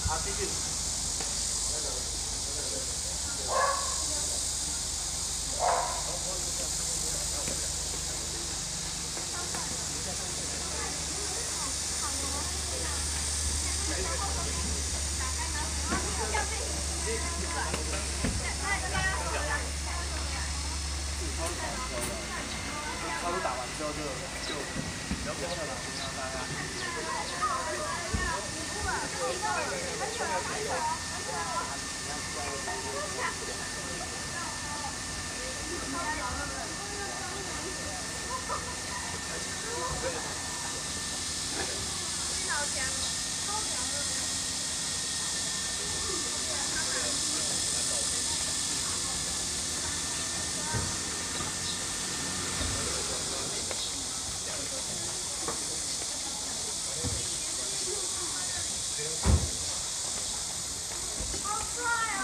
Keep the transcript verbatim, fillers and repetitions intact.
啊，继续。差不多打完之后就就比较光的了，平常大家。 好帅啊！